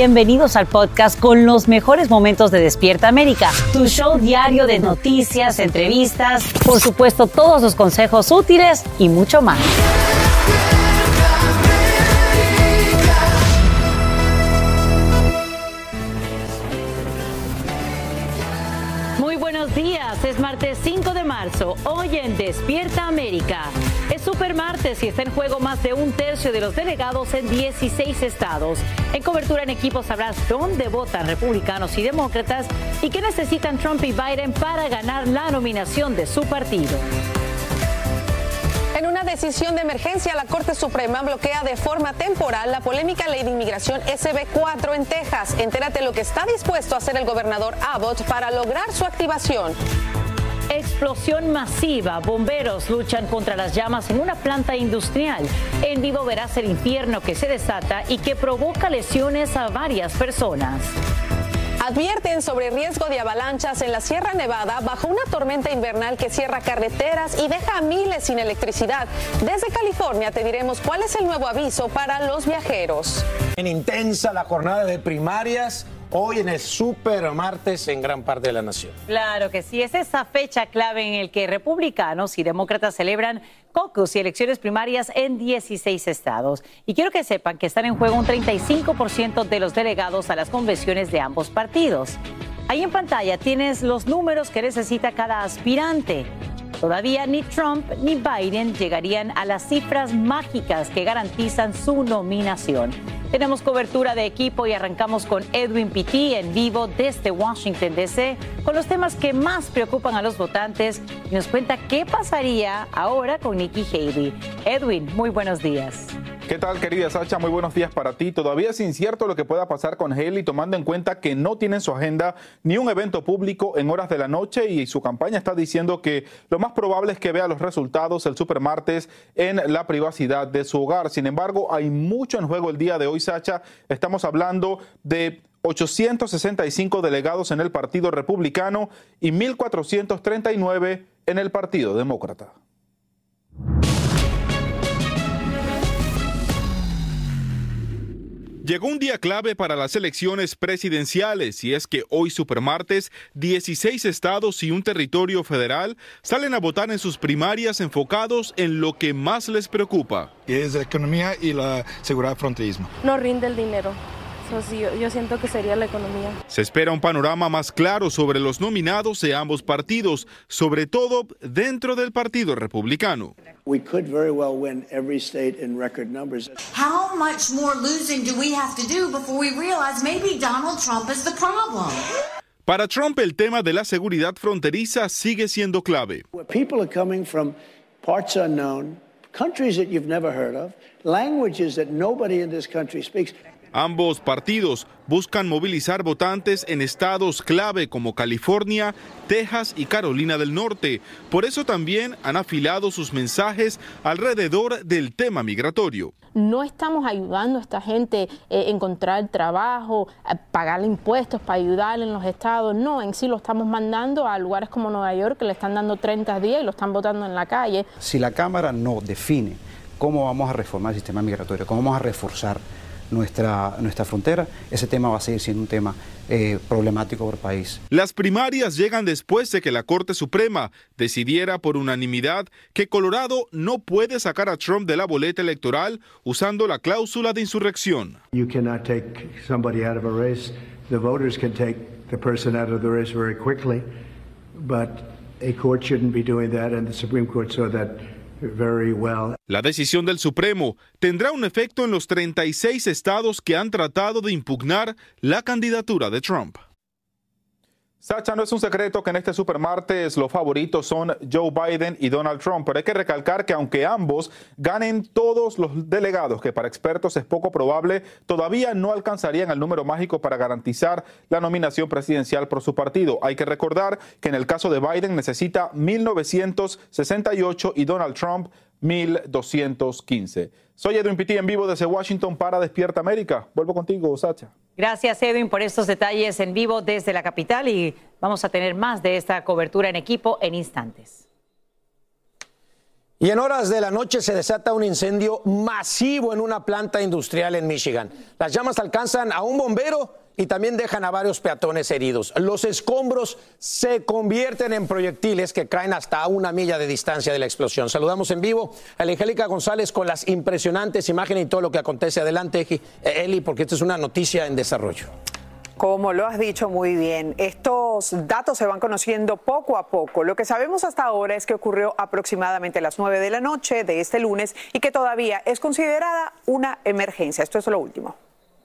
bienvenidos al podcast con los mejores momentos de Despierta América, tu show diario de noticias, entrevistas, por supuesto todos los consejos útiles y mucho más. Muy buenos días, es martes 5 de marzo, hoy en Despierta América. Es super martes y está en juego más de un tercio de los delegados en 16 estados. En cobertura en equipo sabrás dónde votan republicanos y demócratas y qué necesitan Trump y Biden para ganar la nominación de su partido. En una decisión de emergencia, la Corte Suprema bloquea de forma temporal la polémica ley de inmigración SB 4 en Texas. Entérate lo que está dispuesto a hacer el gobernador Abbott para lograr su activación. Explosión masiva. Bomberos luchan contra las llamas en una planta industrial. En vivo verás el infierno que se desata y que provoca lesiones a varias personas. Advierten sobre riesgo de avalanchas en la Sierra Nevada bajo una tormenta invernal que cierra carreteras y deja a miles sin electricidad. Desde California te diremos cuál es el nuevo aviso para los viajeros. En intensa la jornada de primarias. Hoy en el super martes en gran parte de la nación. Claro que sí, es esa fecha clave en el que republicanos y demócratas celebran caucus y elecciones primarias en 16 estados. Y quiero que sepan que están en juego un 35% de los delegados a las convenciones de ambos partidos. Ahí en pantalla tienes los números que necesita cada aspirante. Todavía ni Trump ni Biden llegarían a las cifras mágicas que garantizan su nominación. Tenemos cobertura de equipo y arrancamos con Edwin Pitti en vivo desde Washington, D.C. con los temas que más preocupan a los votantes y nos cuenta qué pasaría ahora con Nikki Haley. Edwin, muy buenos días. ¿Qué tal, querida Sacha? Muy buenos días para ti. Todavía es incierto lo que pueda pasar con Haley, tomando en cuenta que no tiene en su agenda ni un evento público en horas de la noche y su campaña está diciendo que lo más probable es que vea los resultados el supermartes en la privacidad de su hogar. Sin embargo, hay mucho en juego el día de hoy, Sacha. Estamos hablando de 865 delegados en el Partido Republicano y 1.439 en el Partido Demócrata. Llegó un día clave para las elecciones presidenciales y es que hoy supermartes 16 estados y un territorio federal salen a votar en sus primarias enfocados en lo que más les preocupa. Es la economía y la seguridad fronteriza. No rinde el dinero. Sí, yo siento que sería la economía. Se espera un panorama más claro sobre los nominados de ambos partidos, sobre todo dentro del Partido Republicano. We could very well win every state in record numbers. How much more losing do we have to do before we realize maybe Donald Trump is the problem? Para Trump, el tema de la seguridad fronteriza sigue siendo clave. People are coming from parts unknown, countries that you've never heard of, languages that nobody in this country speaks. Ambos partidos buscan movilizar votantes en estados clave como California, Texas y Carolina del Norte. Por eso también han afilado sus mensajes alrededor del tema migratorio. No estamos ayudando a esta gente a encontrar trabajo, a pagar impuestos para ayudar en los estados. No, en sí lo estamos mandando a lugares como Nueva York que le están dando 30 días y lo están votando en la calle. Si la Cámara no define cómo vamos a reformar el sistema migratorio, cómo vamos a reforzar nuestra frontera, ese tema va a seguir siendo un tema problemático por el país. Las primarias llegan después de que la Corte Suprema decidiera por unanimidad que Colorado no puede sacar a Trump de la boleta electoral usando la cláusula de insurrección. You cannot take somebody out of a race. The voters can take the person out of the race very quickly, but a court shouldn't be doing that, and the Supreme Court saw that very well. La decisión del Supremo tendrá un efecto en los 36 estados que han tratado de impugnar la candidatura de Trump. Sacha, no es un secreto que en este supermartes los favoritos son Joe Biden y Donald Trump, pero hay que recalcar que aunque ambos ganen todos los delegados, que para expertos es poco probable, todavía no alcanzarían el número mágico para garantizar la nominación presidencial por su partido. Hay que recordar que en el caso de Biden necesita 1.968 y Donald Trump 1.215. Soy Edwin Pitti en vivo desde Washington para Despierta América. Vuelvo contigo, Sacha. Gracias, Edwin, por estos detalles en vivo desde la capital y vamos a tener más de esta cobertura en equipo en instantes. Y en horas de la noche se desata un incendio masivo en una planta industrial en Michigan. Las llamas alcanzan a un bombero y también dejan a varios peatones heridos. Los escombros se convierten en proyectiles que caen hasta a 1 milla de distancia de la explosión. Saludamos en vivo a Angélica González con las impresionantes imágenes y todo lo que acontece. Adelante, Eli, porque esta es una noticia en desarrollo. Como lo has dicho muy bien, estos datos se van conociendo poco a poco. Lo que sabemos hasta ahora es que ocurrió aproximadamente a las 9 de la noche de este lunes y que todavía es considerada una emergencia. Esto es lo último.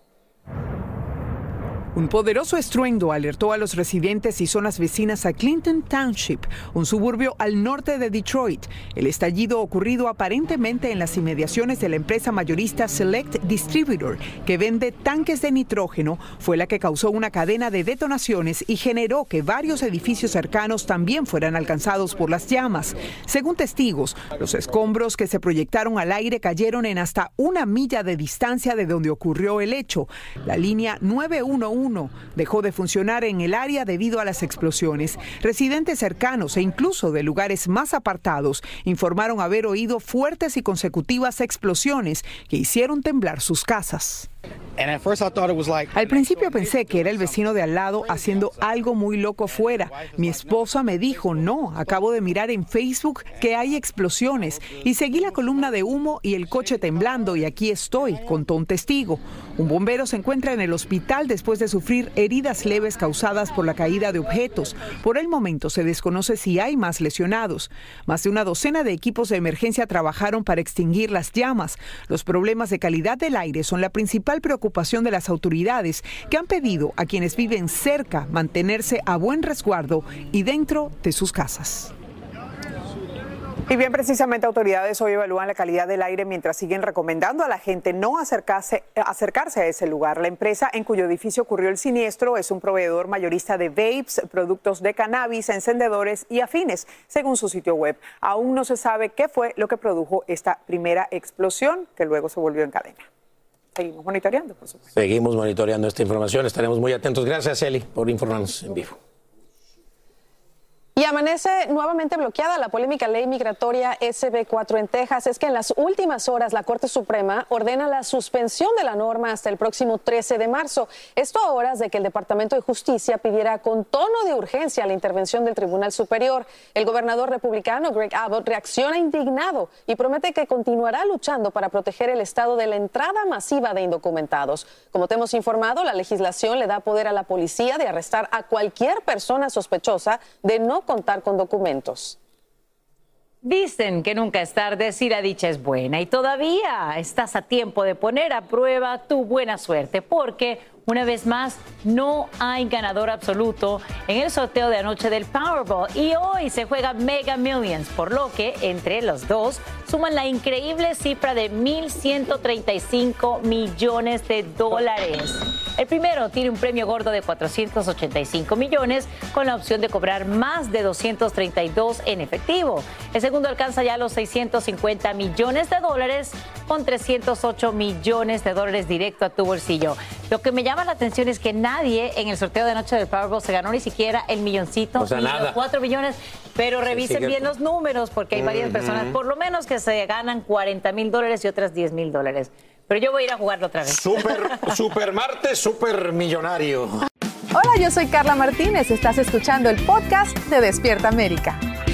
Un poderoso estruendo alertó a los residentes y zonas vecinas a Clinton Township, un suburbio al norte de Detroit. El estallido ocurrido aparentemente en las inmediaciones de la empresa mayorista Select Distributor, que vende tanques de nitrógeno, fue la que causó una cadena de detonaciones y generó que varios edificios cercanos también fueran alcanzados por las llamas. Según testigos, los escombros que se proyectaron al aire cayeron en hasta 1 milla de distancia de donde ocurrió el hecho. La línea 911 dejó de funcionar en el área debido a las explosiones. Residentes cercanos e incluso de lugares más apartados informaron haber oído fuertes y consecutivas explosiones que hicieron temblar sus casas. Al principio pensé que era el vecino de al lado haciendo algo muy loco fuera. Mi esposa me dijo, no, acabo de mirar en Facebook que hay explosiones y seguí la columna de humo y el coche temblando y aquí estoy, contó un testigo. Un bombero se encuentra en el hospital después de sufrir heridas leves causadas por la caída de objetos. Por el momento se desconoce si hay más lesionados. Más de 12 de equipos de emergencia trabajaron para extinguir las llamas. Los problemas de calidad del aire son la principal preocupación de las autoridades, que han pedido a quienes viven cerca mantenerse a buen resguardo y dentro de sus casas. Y bien, precisamente autoridades hoy evalúan la calidad del aire mientras siguen recomendando a la gente no acercarse a ese lugar. La empresa en cuyo edificio ocurrió el siniestro es un proveedor mayorista de vapes, productos de cannabis, encendedores y afines, según su sitio web. Aún no se sabe qué fue lo que produjo esta primera explosión, que luego se volvió en cadena. Seguimos monitoreando, por supuesto. Seguimos monitoreando esta información, estaremos muy atentos. Gracias, Eli, por informarnos en vivo. Y amanece nuevamente bloqueada la polémica ley migratoria SB4 en Texas. Es que en las últimas horas la Corte Suprema ordena la suspensión de la norma hasta el próximo 13 de marzo. Esto a horas de que el Departamento de Justicia pidiera con tono de urgencia la intervención del Tribunal Superior. El gobernador republicano Greg Abbott reacciona indignado y promete que continuará luchando para proteger el estado de la entrada masiva de indocumentados. Como te hemos informado, la legislación le da poder a la policía de arrestar a cualquier persona sospechosa de no contar con documentos. Dicen que nunca es tarde si la dicha es buena y todavía estás a tiempo de poner a prueba tu buena suerte porque una vez más no hay ganador absoluto en el sorteo de anoche del Powerball y hoy se juega Mega Millions, por lo que entre los dos suman la increíble cifra de $1,135 millones. El primero tiene un premio gordo de 485 millones con la opción de cobrar más de 232 en efectivo. El segundo alcanza ya los $650 millones con 308 millones de dólares directo a tu bolsillo. Lo que me llama la atención es que nadie en el sorteo de noche del Powerball se ganó ni siquiera el milloncito, ni los 4 millones, pero revisen bien los números porque hay varias personas, por lo menos que se ganan $40,000 y otras $10,000. Pero yo voy a ir a jugarlo otra vez. Super martes, super millonario. Hola, yo soy Carla Martínez. Estás escuchando el podcast de Despierta América.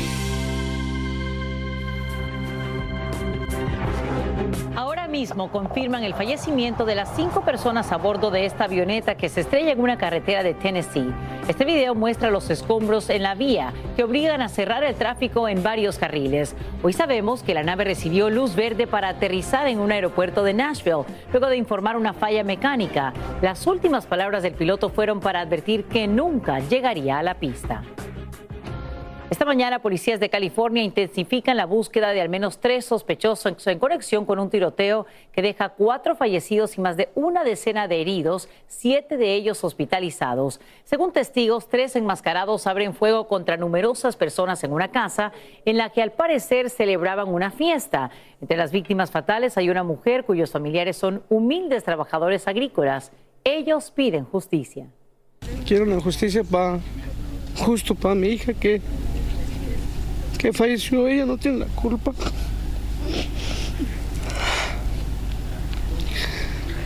Ahora mismo confirman el fallecimiento de las 5 personas a bordo de esta avioneta que se estrella en una carretera de Tennessee. Este video muestra los escombros en la vía que obligan a cerrar el tráfico en varios carriles. Hoy sabemos que la nave recibió luz verde para aterrizar en un aeropuerto de Nashville, luego de informar una falla mecánica. Las últimas palabras del piloto fueron para advertir que nunca llegaría a la pista. Esta mañana, policías de California intensifican la búsqueda de al menos 3 sospechosos en conexión con un tiroteo que deja 4 fallecidos y más de una decena de heridos, 7 de ellos hospitalizados. Según testigos, 3 enmascarados abren fuego contra numerosas personas en una casa en la que al parecer celebraban una fiesta. Entre las víctimas fatales hay una mujer cuyos familiares son humildes trabajadores agrícolas. Ellos piden justicia. Quiero una justicia justo para mi hija que falleció. Ella no tiene la culpa.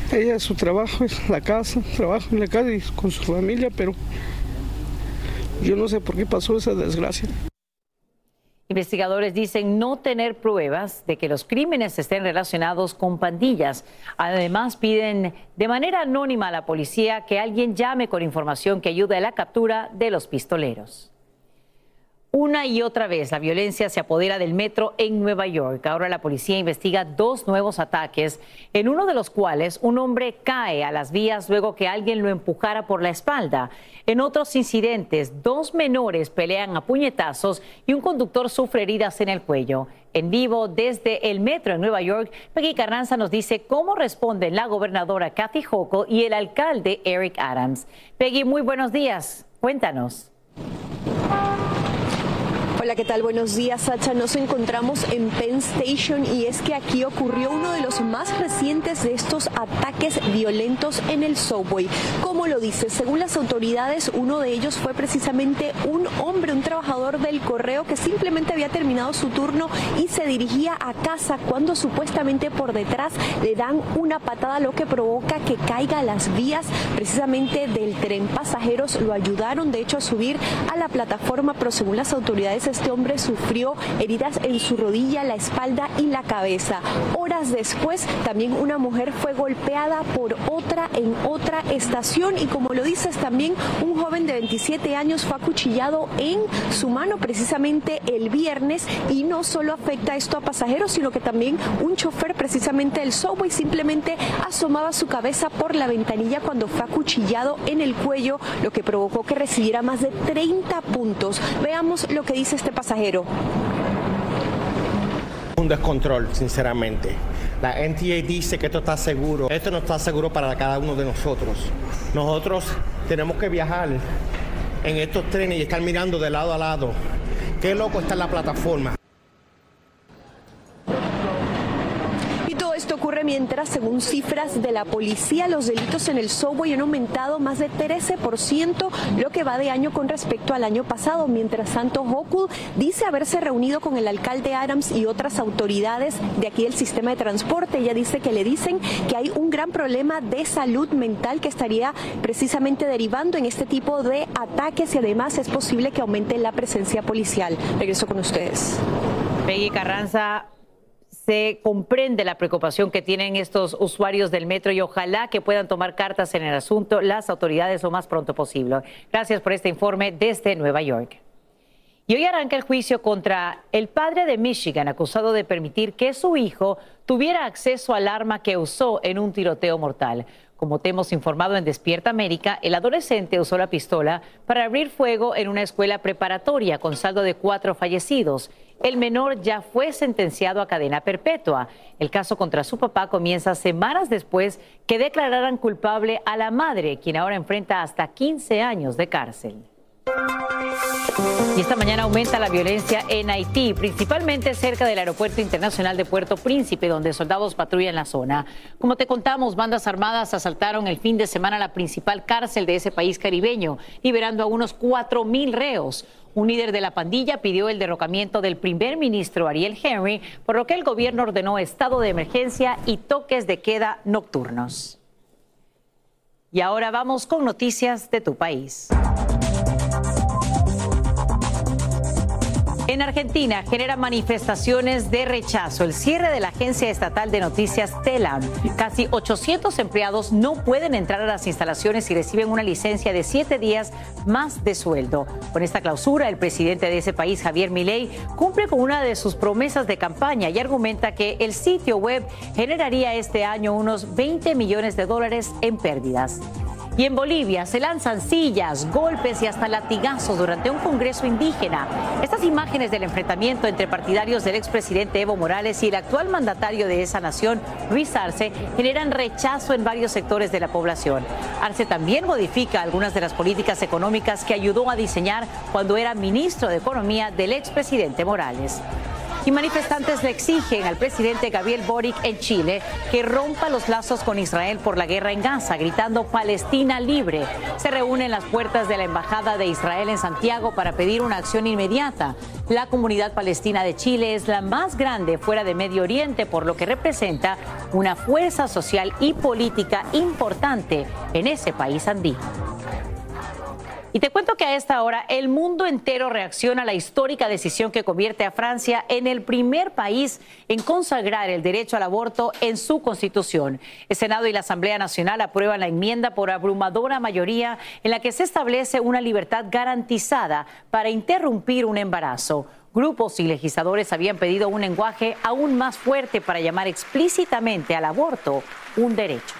Ella, su trabajo es la casa, trabaja en la casa y con su familia, pero yo no sé por qué pasó esa desgracia. Investigadores dicen no tener pruebas de que los crímenes estén relacionados con pandillas. Además, piden de manera anónima a la policía que alguien llame con información que ayude a la captura de los pistoleros. Una y otra vez la violencia se apodera del metro en Nueva York. Ahora la policía investiga 2 nuevos ataques, en uno de los cuales un hombre cae a las vías luego que alguien lo empujara por la espalda. En otros incidentes, 2 menores pelean a puñetazos y un conductor sufre heridas en el cuello. En vivo desde el metro en Nueva York, Peggy Carranza nos dice cómo responden la gobernadora Kathy Hochul y el alcalde Eric Adams. Peggy, muy buenos días. Cuéntanos. Hola, ¿qué tal? Buenos días, Sacha. Nos encontramos en Penn Station y es que aquí ocurrió uno de los más recientes de estos ataques violentos en el subway. ¿Cómo lo dice? Según las autoridades, uno de ellos fue precisamente un hombre, un trabajador del correo que simplemente había terminado su turno y se dirigía a casa cuando supuestamente por detrás le dan una patada, lo que provoca que caiga a las vías precisamente del tren. Pasajeros lo ayudaron, de hecho, a subir a la plataforma, pero según las autoridades, este hombre sufrió heridas en su rodilla, la espalda y la cabeza. Horas después, también una mujer fue golpeada por otra en otra estación y, como lo dices, también un joven de 27 años fue acuchillado en su mano precisamente el viernes. Y no solo afecta esto a pasajeros, sino que también un chofer precisamente del subway simplemente asomaba su cabeza por la ventanilla cuando fue acuchillado en el cuello, lo que provocó que recibiera más de 30 puntos. Veamos lo que dice este pasajero. Un descontrol, sinceramente. La NTA dice que esto está seguro. Esto no está seguro para cada uno de nosotros. Nosotros tenemos que viajar en estos trenes y estar mirando de lado a lado. Qué loco está en la plataforma. Esto ocurre mientras, según cifras de la policía, los delitos en el subway han aumentado más de 13% lo que va de año con respecto al año pasado. Mientras tanto, Hochul dice haberse reunido con el alcalde Adams y otras autoridades de aquí del sistema de transporte. Ella dice que le dicen que hay un gran problema de salud mental que estaría precisamente derivando en este tipo de ataques y además es posible que aumente la presencia policial. Regreso con ustedes. Peggy Carranza, se comprende la preocupación que tienen estos usuarios del metro y ojalá que puedan tomar cartas en el asunto las autoridades lo más pronto posible. Gracias por este informe desde Nueva York. Y hoy arranca el juicio contra el padre de Michigan, acusado de permitir que su hijo tuviera acceso al arma que usó en un tiroteo mortal. Como te hemos informado en Despierta América, el adolescente usó la pistola para abrir fuego en una escuela preparatoria con saldo de 4 fallecidos. El menor ya fue sentenciado a cadena perpetua. El caso contra su papá comienza semanas después que declararan culpable a la madre, quien ahora enfrenta hasta 15 años de cárcel. Y esta mañana aumenta la violencia en Haití, principalmente cerca del Aeropuerto Internacional de Puerto Príncipe, donde soldados patrullan la zona. Como te contamos, bandas armadas asaltaron el fin de semana la principal cárcel de ese país caribeño, liberando a unos 4,000 reos. Un líder de la pandilla pidió el derrocamiento del primer ministro Ariel Henry, por lo que el gobierno ordenó estado de emergencia y toques de queda nocturnos. Y ahora vamos con noticias de tu país. En Argentina genera manifestaciones de rechazo el cierre de la agencia estatal de noticias Telam. Casi 800 empleados no pueden entrar a las instalaciones y reciben una licencia de 7 días más de sueldo. Con esta clausura, el presidente de ese país, Javier Milei, cumple con una de sus promesas de campaña y argumenta que el sitio web generaría este año unos $20 millones en pérdidas. Y en Bolivia se lanzan sillas, golpes y hasta latigazos durante un congreso indígena. Estas imágenes del enfrentamiento entre partidarios del expresidente Evo Morales y el actual mandatario de esa nación, Luis Arce, generan rechazo en varios sectores de la población. Arce también modifica algunas de las políticas económicas que ayudó a diseñar cuando era ministro de Economía del expresidente Morales. Y manifestantes le exigen al presidente Gabriel Boric en Chile que rompa los lazos con Israel por la guerra en Gaza, gritando Palestina libre. Se reúnen en las puertas de la Embajada de Israel en Santiago para pedir una acción inmediata. La comunidad palestina de Chile es la más grande fuera de Medio Oriente, por lo que representa una fuerza social y política importante en ese país andino. Y te cuento que a esta hora el mundo entero reacciona a la histórica decisión que convierte a Francia en el primer país en consagrar el derecho al aborto en su constitución. El Senado y la Asamblea Nacional aprueban la enmienda por abrumadora mayoría en la que se establece una libertad garantizada para interrumpir un embarazo. Grupos y legisladores habían pedido un lenguaje aún más fuerte para llamar explícitamente al aborto un derecho.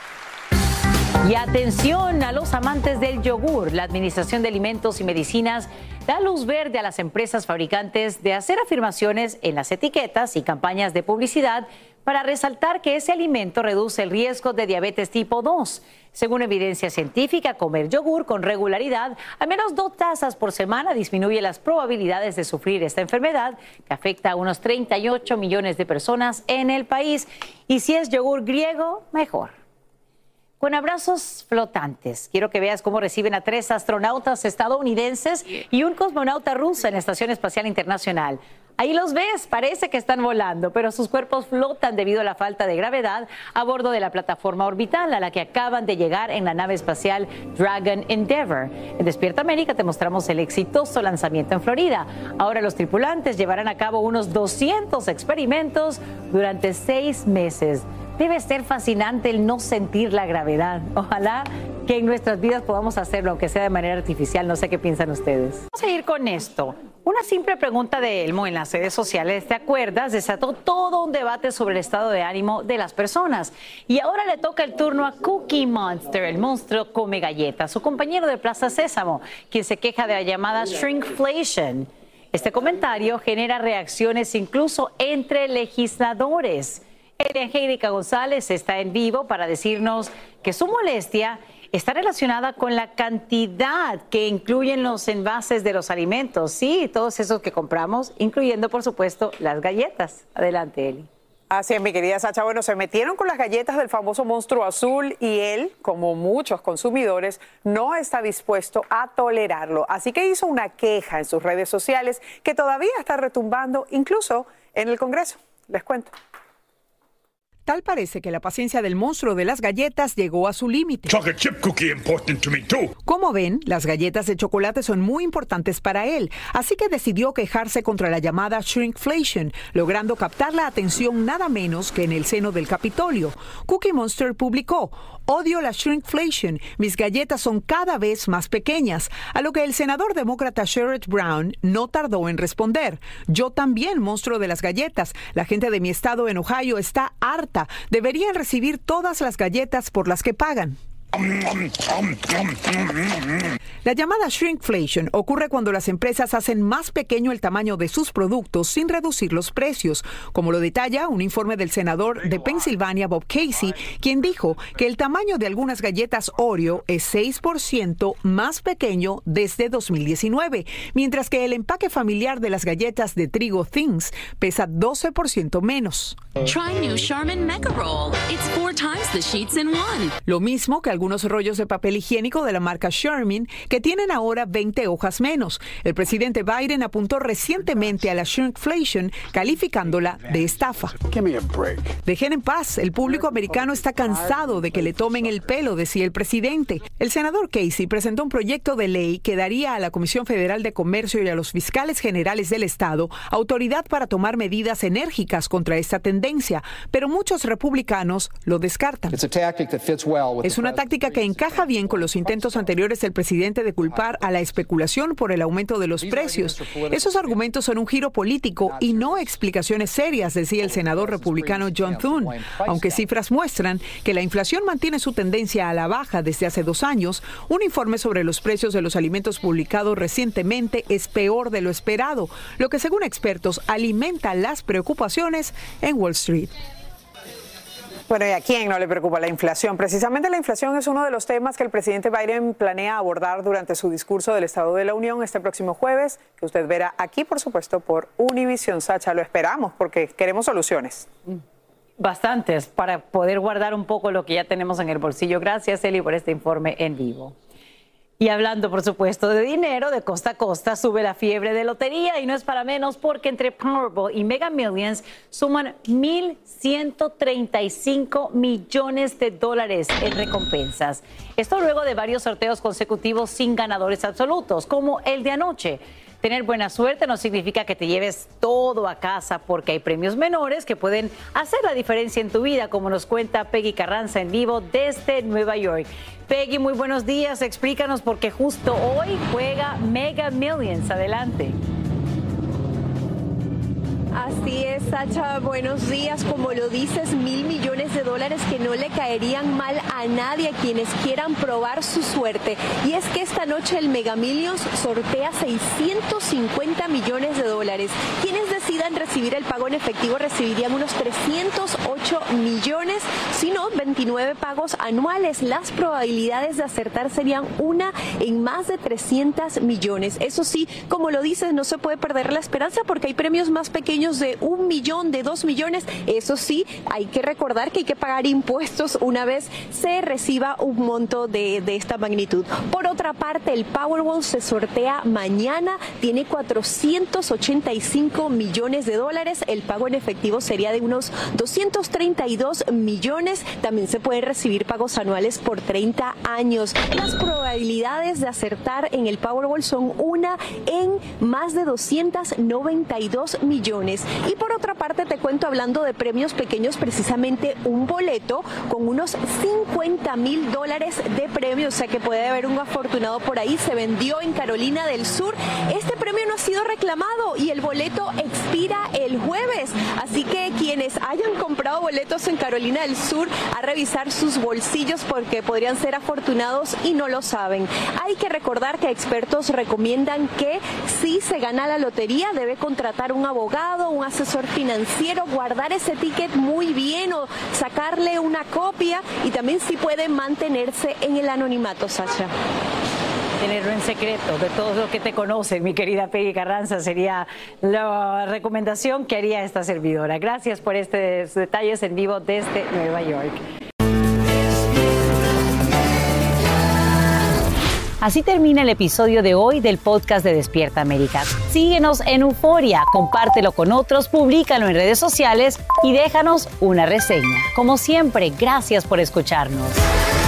Y atención a los amantes del yogur. La Administración de Alimentos y Medicinas da luz verde a las empresas fabricantes de hacer afirmaciones en las etiquetas y campañas de publicidad para resaltar que ese alimento reduce el riesgo de diabetes tipo 2. Según evidencia científica, comer yogur con regularidad, al menos 2 tazas por semana, disminuye las probabilidades de sufrir esta enfermedad que afecta a unos 38 millones de personas en el país. Y si es yogur griego, mejor. Con abrazos flotantes, quiero que veas cómo reciben a 3 astronautas estadounidenses y un cosmonauta ruso en la Estación Espacial Internacional. Ahí los ves, parece que están volando, pero sus cuerpos flotan debido a la falta de gravedad a bordo de la plataforma orbital a la que acaban de llegar en la nave espacial Dragon Endeavour. En Despierta América te mostramos el exitoso lanzamiento en Florida. Ahora los tripulantes llevarán a cabo unos 200 experimentos durante 6 meses. Debe ser fascinante el no sentir la gravedad. Ojalá que en nuestras vidas podamos hacerlo, aunque sea de manera artificial. No sé qué piensan ustedes. Vamos a ir con esto. Una simple pregunta de Elmo en las redes sociales, ¿te acuerdas? Desató todo un debate sobre el estado de ánimo de las personas. Y ahora le toca el turno a Cookie Monster, el monstruo come galletas, su compañero de Plaza Sésamo, quien se queja de la llamada shrinkflation. Este comentario genera reacciones incluso entre legisladores. Angélica González está en vivo para decirnos que su molestia está relacionada con la cantidad que incluyen los envases de los alimentos. Sí, todos esos que compramos, incluyendo, por supuesto, las galletas. Adelante, Eli. Así es, mi querida Sacha. Bueno, se metieron con las galletas del famoso monstruo azul y él, como muchos consumidores, no está dispuesto a tolerarlo. Así que hizo una queja en sus redes sociales que todavía está retumbando, incluso en el Congreso. Les cuento. Tal parece que la paciencia del monstruo de las galletas llegó a su límite. Como ven, las galletas de chocolate son muy importantes para él, así que decidió quejarse contra la llamada shrinkflation, logrando captar la atención nada menos que en el seno del Capitolio. Cookie Monster publicó: odio la shrinkflation, mis galletas son cada vez más pequeñas, a lo que el senador demócrata Sherrod Brown no tardó en responder: yo también, monstruo de las galletas, la gente de mi estado en Ohio está harta. Deberían recibir todas las galletas por las que pagan. La llamada shrinkflation ocurre cuando las empresas hacen más pequeño el tamaño de sus productos sin reducir los precios, como lo detalla un informe del senador de Pensilvania, Bob Casey, quien dijo que el tamaño de algunas galletas Oreo es 6% más pequeño desde 2019, mientras que el empaque familiar de las galletas de trigo Thins pesa 12% menos. Try new Charmin Mega Roll. It's 4 times the sheets in one. Lo mismo que algunos rollos de papel higiénico de la marca Charmin, que tienen ahora 20 hojas menos. El presidente Biden apuntó recientemente a la shrinkflation, calificándola de estafa. Dejen en paz, el público americano está cansado de que le tomen el pelo, decía el presidente. El senador Casey presentó un proyecto de ley que daría a la Comisión Federal de Comercio y a los fiscales generales del estado autoridad para tomar medidas enérgicas contra esta tendencia, pero muchos republicanos lo descartan. Es una táctica que encaja bien con los intentos anteriores del presidente de culpar a la especulación por el aumento de los precios. Esos argumentos son un giro político y no explicaciones serias, decía el senador republicano John Thune. Aunque cifras muestran que la inflación mantiene su tendencia a la baja desde hace 2 años, un informe sobre los precios de los alimentos publicado recientemente es peor de lo esperado, lo que según expertos alimenta las preocupaciones en Wall Street. Bueno, ¿y a quién no le preocupa la inflación? Precisamente la inflación es uno de los temas que el presidente Biden planea abordar durante su discurso del Estado de la Unión este próximo jueves, que usted verá aquí, por supuesto, por Univision. Sacha, lo esperamos porque queremos soluciones. Bastantes, para poder guardar un poco lo que ya tenemos en el bolsillo. Gracias, Eli, por este informe en vivo. Y hablando, por supuesto, de dinero, de costa a costa sube la fiebre de lotería y no es para menos porque entre Powerball y Mega Millions suman $1,135 millones en recompensas. Esto luego de varios sorteos consecutivos sin ganadores absolutos, como el de anoche. Tener buena suerte no significa que te lleves todo a casa porque hay premios menores que pueden hacer la diferencia en tu vida, como nos cuenta Peggy Carranza en vivo desde Nueva York. Peggy, muy buenos días. Explícanos por qué justo hoy juega Mega Millions. Adelante. Así es, Sacha, buenos días. Como lo dices, $1,000 millones que no le caerían mal a nadie, a quienes quieran probar su suerte. Y es que esta noche el Mega Millions sortea $650 millones. Quienes decidan recibir el pago en efectivo recibirían unos 308 millones, sino 29 pagos anuales. Las probabilidades de acertar serían una en más de 300 millones. Eso sí, como lo dices, no se puede perder la esperanza porque hay premios más pequeños de 1 millón, de 2 millones. Eso sí, hay que recordar que hay que pagar impuestos una vez se reciba un monto de esta magnitud. Por otra parte, el Powerball se sortea mañana, tiene $485 millones. El pago en efectivo sería de unos 232 millones. También se pueden recibir pagos anuales por 30 años. Las probabilidades de acertar en el Powerball son una en más de 292 millones. Y por otra parte, te cuento, hablando de premios pequeños, precisamente un boleto con unos $50,000 de premio, o sea que puede haber un afortunado por ahí. Se vendió en Carolina del Sur. Este premio no ha sido reclamado y el boleto expira el jueves, así que quienes hayan comprado boletos en Carolina del Sur, a revisar sus bolsillos porque podrían ser afortunados y no lo saben. Hay que recordar que expertos recomiendan que si se gana la lotería debe contratar un abogado, un asesor financiero, guardar ese ticket muy bien o sacarle una copia, y también si puede mantenerse en el anonimato, Sacha. Tenerlo en secreto de todos los que te conocen, mi querida Peggy Carranza, sería la recomendación que haría esta servidora. Gracias por estos detalles en vivo desde Nueva York. Así termina el episodio de hoy del podcast de Despierta América. Síguenos en Euforia, compártelo con otros, públicalo en redes sociales y déjanos una reseña. Como siempre, gracias por escucharnos.